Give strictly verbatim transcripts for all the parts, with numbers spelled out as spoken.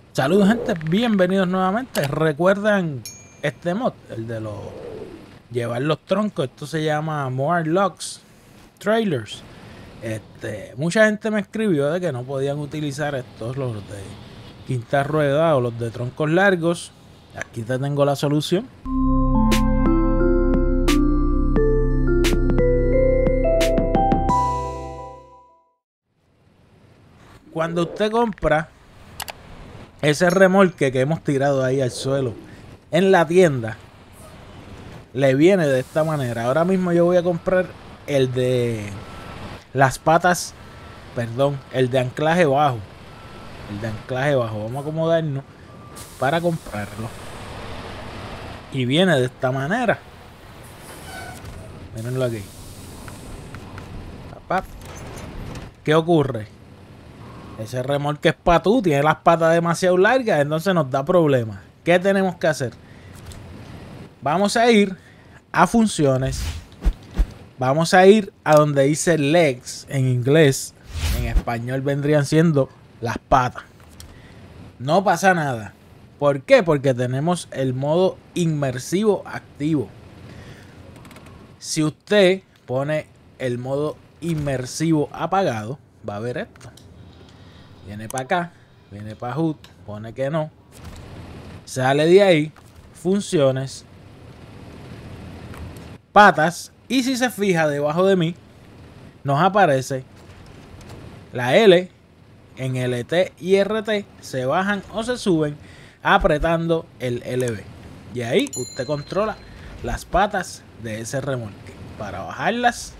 Saludos gente, bienvenidos nuevamente. ¿Recuerdan este mod? El de los llevar los troncos. Esto se llama More Logs Trailers. Este, mucha gente me escribió de que no podían utilizar estos, los de quinta rueda o los de troncos largos. Aquí te tengo la solución. Cuando usted compra ese remolque que hemos tirado ahí al suelo en la tienda, le viene de esta manera. Ahora mismo yo voy a comprar el de las patas, perdón, el de anclaje bajo. El de anclaje bajo. Vamos a acomodarnos para comprarlo. Y viene de esta manera. Mírenlo aquí. ¿Qué ocurre? Ese remolque es patú, tiene las patas demasiado largas, entonces nos da problemas. ¿Qué tenemos que hacer? Vamos a ir a funciones. Vamos a ir a donde dice legs en inglés. En español vendrían siendo las patas. No pasa nada. ¿Por qué? Porque tenemos el modo inmersivo activo. Si usted pone el modo inmersivo apagado, va a ver esto. Viene para acá, viene para H U D, pone que no. Sale de ahí, funciones, patas. Y si se fija debajo de mí, nos aparece la L en L T y R T. Se bajan o se suben apretando el L B. Y ahí usted controla las patas de ese remolque. Para bajarlas,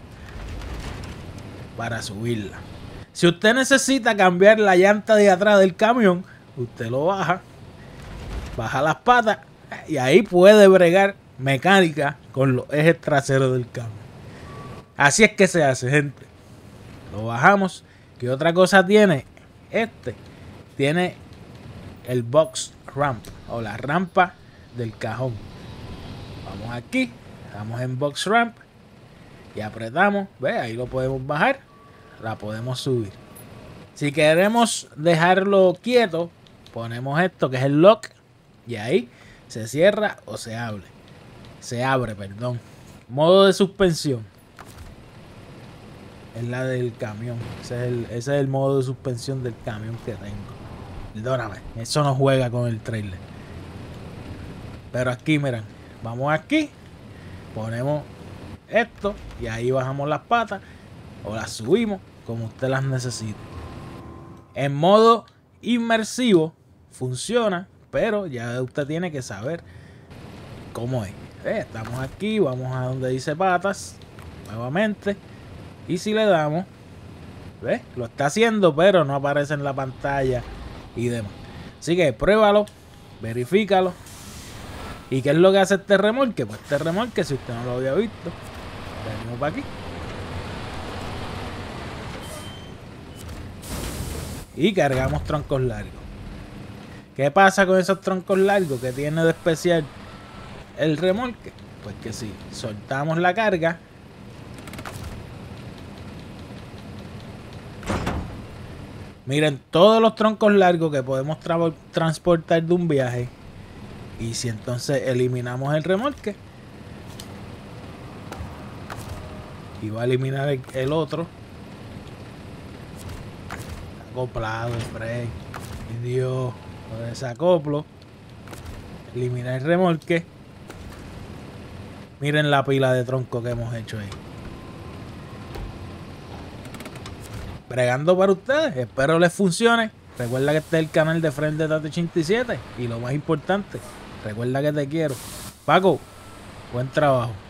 para subirlas. Si usted necesita cambiar la llanta de atrás del camión, usted lo baja, baja las patas y ahí puede bregar mecánica con los ejes traseros del camión. Así es que se hace, gente. Lo bajamos. ¿Qué otra cosa tiene? Este tiene el box ramp o la rampa del cajón. Vamos aquí, estamos en box ramp y apretamos. Ve, ahí lo podemos bajar. La podemos subir. Si queremos dejarlo quieto, ponemos esto que es el lock y ahí se cierra o se abre. Se abre, perdón. Modo de suspensión. Es la del camión. Ese es el, ese es el modo de suspensión del camión que tengo. Perdóname, eso no juega con el trailer. Pero aquí, miren, vamos aquí, ponemos esto y ahí bajamos las patas o las subimos como usted las necesite. En modo inmersivo funciona, pero ya usted tiene que saber cómo es. ¿Eh? Estamos aquí, vamos a donde dice patas nuevamente y si le damos, ¿ves? Lo está haciendo, pero no aparece en la pantalla y demás. Así que pruébalo, verifícalo. ¿Y qué es lo que hace este remolque? Pues este remolque, si usted no lo había visto, venimos para aquí. Y cargamos troncos largos. ¿Qué pasa con esos troncos largos? ¿Qué tiene de especial el remolque? Pues que si soltamos la carga, miren todos los troncos largos que podemos tra transportar de un viaje. Y si entonces eliminamos el remolque, y va a eliminar el, el otro. Acoplado el break. Y Dios, lo desacoplo. Eliminar el remolque. Miren la pila de tronco que hemos hecho ahí. Bregando para ustedes. Espero les funcione. Recuerda que este es el canal de Friend de Tato ochenta y siete. Y lo más importante, recuerda que te quiero. Paco, buen trabajo.